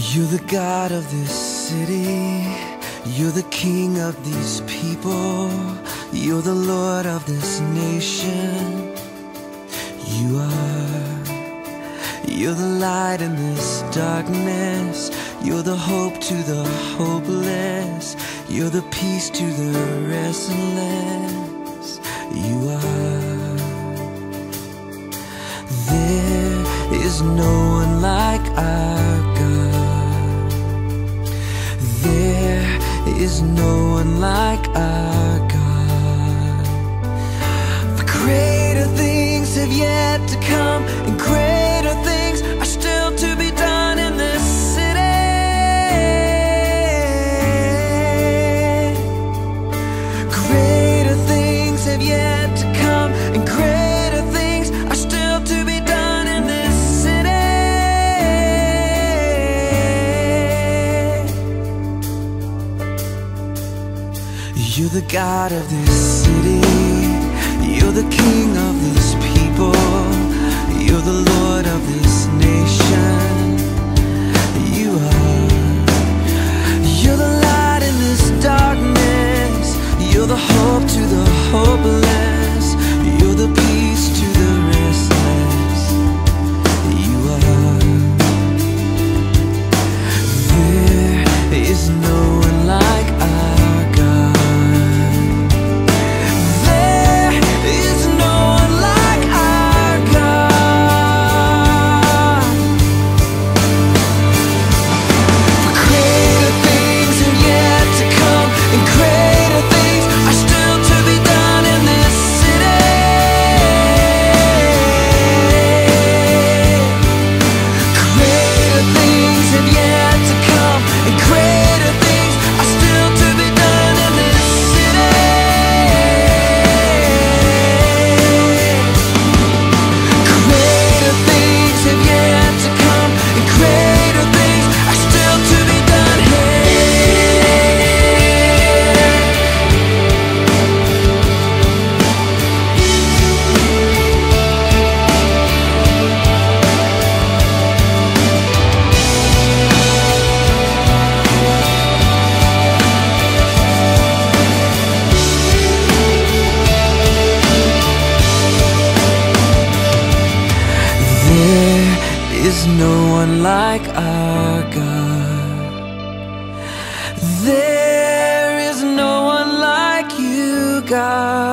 You're the God of this city. You're the King of these people. You're the Lord of this nation. You are. You're the light in this darkness. You're the hope to the hopeless. You're the peace to the restless. You are. There is no one like our God. There is no one like our God. For greater things have yet to come, and greater things are still to be done in this city. Greater things have yet to come, and greater things are still to be done in this city. You're the God of this city. You're the King of these people. You're the Lord of this nation. You are. You're the light in this darkness. You're the hope to the hopeless. You're the peace to the restless. You are. There is no one like our God. There is no one like our God. For greater things have yet to come, and greater things are still to be done in this city. Greater things have yet to come, and greater things are still to be done in this city. Greater things have yet to come, and greater things are still to be done here. There is no one like our God. There is no one like you, God.